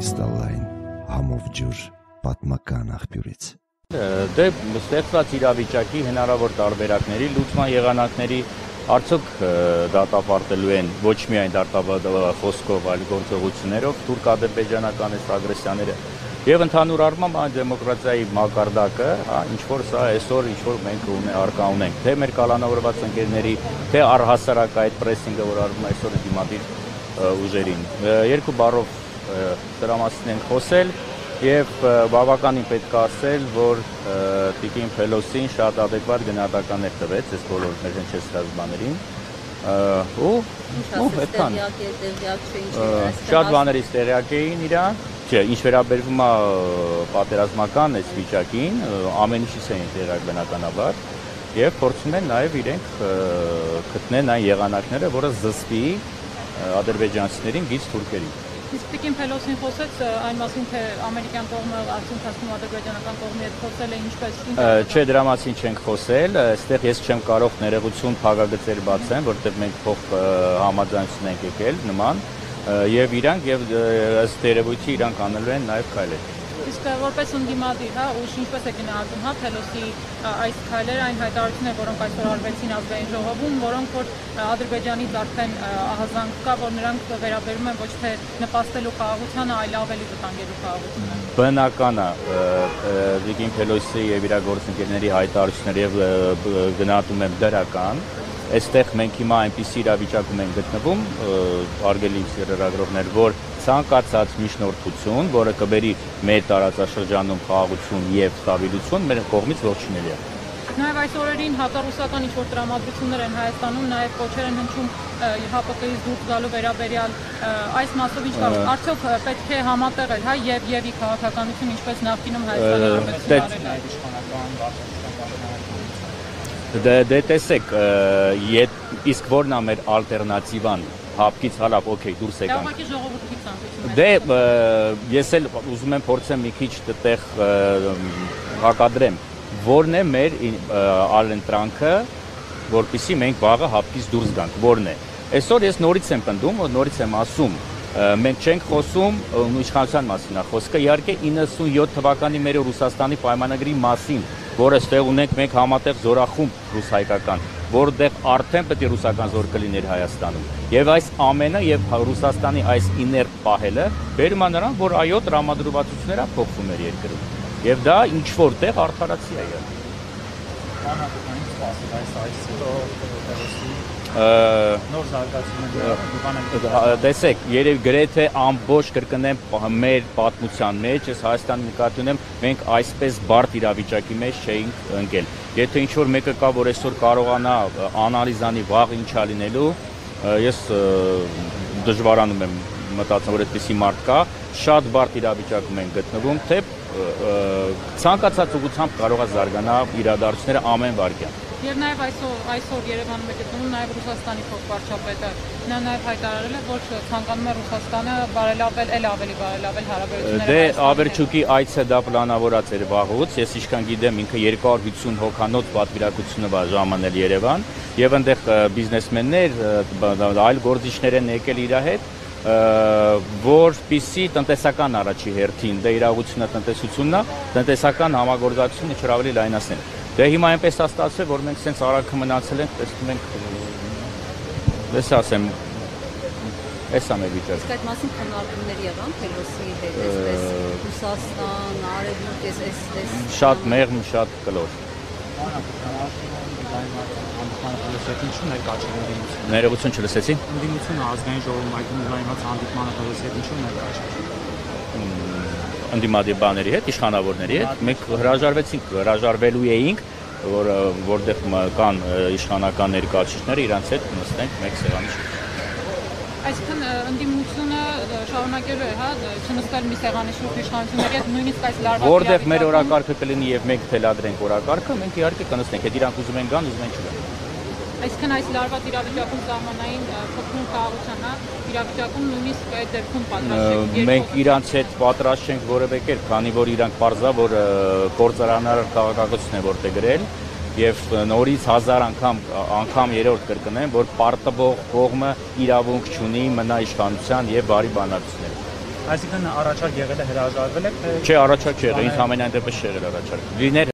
կրիստալային համով ջուր պատմական աղբյուրից։ Դե ստեղծված իրավիճակի հնարավոր տարբերակների լուծման եղանակների արդյոք դատապարտելու են ոչ միայն խոսքով, այլ գործողություններով թուրք-ադրբեջանական ագրեսիաները եւ ընդհանուր առմամբ այն դեմոկրատիայի մակարդակը, ինչ որ սա այսօր ինչ որ մենք առկա ունենք, թե մեր կալանավորված ընկերների, թե առհասարակ այդ պրեսինգը, որ արվում է այսօր դիմադիր ուժերին։ Երկու բառով դրա մասին ենք խոսել եւ բավականին պետք է ասել, որ Տիկին Փելոսին շատ adekvat գնահատականներ տվեց այս բոլոր մեր հնչեցրած բաներին ու այդքան շատ բաներից տեղյակ էին իրան, չէ, ինչ վերաբերվում է պատերազմական այս վիճակին, ամեն ինչից էին տեղյակ բնականաբար եւ փորձում են նաեւ իրենք գտնեն այն եղանակները, որը զսպի ադրբեջանցիներին գից թուրքերին։ Իսկ Տիկին Փելոսին խոսեց այն մասին, թե ամերիկյան կողմը արդյունքում ադրբեջանական կողմի հետ խոսել է ինչպես։ Չէ, դրա մասին չենք խոսել, այստեղ ես չեմ կարող ներողություն փակագծեր բացեմ, որտեղ մենք փոխ համաձայնություն ենք եկել նման եւ իրանք եւ ըստ երևույթի իրանք անելու են նաեւ քայլեր։ Իսկ որպես ընդդիմադիր, ուժ ինչպես է գնահատում, Փելոսի այս քայլերը, այն հայտարարությունները, որոնք այսօր արվեցին ազգային ժողովում, որոնք որ Ադրբեջանից արդեն ահազանգ կա, որ նրանք վերաբերում են ոչ թե նպաստելու խաղաղությանը, այլ ավելի վտանգելու խաղաղությանը։ Բնական է Տիկին Փելոսի եւ իր գործընկերների հայտարարությունները եւ գնահատում եմ դրական։ Այստեղ մենք հիմա այնպիսի իրավիճակում ենք գտնվում, արգելի լրագրողներ, որ ցանկացած միջնորդություն, որը կբերի մեր տարածաշրջանում խաղաղություն եւ ստաբիլություն, մեր կողմից ողջունելի է։ Նաև այս օրերին հակառուսական ինչ-որ տրամադրություններ են Հայաստանում, նաև կոչեր են հնչում ՀԱՊԿ-ից դուրս գալու վերաբերյալ այս մասով ինչ կա։ Արդյոք պետք է համատեղել եւ քաղաքականություն, ինչպես նախկինում Հայաստանի Դե տեսեք, իսկ որն է մեր ալտերնատիվան հապկից հալապ, օքեյ, դուրս եկանք։ Ուղղակի ժողովրդի ցանկություն։ Դե ես էլ ուզում եմ փորձեմ մի քիչ տեղ հակադրեմ, որն է մեր ալընտրանքը, որպեսզի մենք վաղը հապկից դուրս գանք, որն է։ Այսօր ես նորից եմ պնդում, նորից եմ ասում, մենք չենք խոսում իշխանության մասին, խոսքը իհարկե 97 թվականի մեր Ռուսաստանի պայմանագրի մասին, որը ստեղ ունենք մենք համատեղ զորախումբ ռուս-հայկական, որտեղ արդեն պետք է ռուսական զոր կլիներ Հայաստանում։ Եվ այս ամենը եւ Ռուսաստանի այս իներտ պահելը բերում է նրան, որ այո, տրամադրվածությունները փոխվում էր երկրում։ Եւ դա ինչ որտեղ արդարացի է եղել։ Նոր զարգացումներ տեսեք, երբ գրեթե ամբողջ կրկնեմ մեր պատմության մեջ, ես Հայաստանի նկատի ունեմ, մենք այսպես բարդ իրավիճակի մեջ չէինք ընկել։ Եթե ինչ-որ մեկը կա, որ այսօր կարողանա անալիզ անի վաղ ինչա լինելու, ես դժվարանում եմ մտածում, որ այդպիսի մարդ կա, շատ բարդ իրավիճակում ենք գտնվում, թե ցանկացած ուղղությամբ կարող է զարգանալ իրադարձությունները ամեն վայրկյան։ Եվ նաև այսօր Երևանում է գտնվում նաև Ռուսաստանի փոխվարչապետը, նա նաև հայտարարել է, որ ցանկանում է Ռուսաստանը բարելավել, ավելի բարելավել հարաբերությունները։ Դե Աբերչուկի այցը դա պլանավորած էր վաղուց, ես ինչքան գիտեմ, ինքը 250 հոգանոց պատվիրակությունը ժամանել Երևան, եւ այնտեղ բիզնեսմեններ, այլ գործիչներ են եկել իր հետ, որպիսի տնտեսական առաջի հերթին, դե իրողությունը տնտեսությունն է, տնտեսական համագործակցությունը ինչ-որ ավելի լայնացնել։ Դե հիմա այնպես է ստացվել, որ մենք սենց արագ մնացել ենք, տեսնում ենք, ես ասեմ, այս է մեր վիճակը։ Իսկ այդ մասին քննարկումներ եղան Փելոսի հետ, այսպես Ռուսաստան, Արևմուտք, այս շատ մեղմ, շատ կլոր։ Ներողություն չլսեցի։ Ընդդիմությունը ազգային ժողովում այդ ընդլայնված հանդիպմանը Փելոսի հետ ինչու ներկա չէ։ Ընդդիմադիր հետ, իշխանավորների հետ, մենք հրաժարվելու էինք, որտեղ կան իշխանական ներկայացուցիչները, իրանց հետ նստենք մեկ սեղանի շուրջ։ Այսինքն ընդդիմությունը շարունակելու է, չնստել մի սեղանի շուրջ իշխանությունների հետ, նույնիսկ այս լարված որտեղ մեր օրակարգը կլինի եւ մենք թելադրենք օրակարգը, մենք իհարկե կնստենք, հետ իրանք ուզում են գան, ուզում են չգան։ Այսինքն այս լարված իրավիճակում սահմանային փոխում խաղաղության, իրավիճակում նույնիսկ այդ դեպքում պատրաստ ենք։ Մենք իրանց հետ պատրաստ չենք որևէ կերպ, քանի որ իրանք պարզա, որ կորցարանար քաղաքականություն է որտեղ գրել եւ նորից 1000 անգամ երրորդ կրկնեմ, որ պարտվող կողմը իրավունք չունի մնա իշխանության եւ բարի բանակցությունների։ Այսինքն առաջարկ եղել է հրաժարվել եք, թե Չէ, առաջարկ չի եղել, ինձ ամենայն դեպս չի եղել առաջարկ։ Լիներ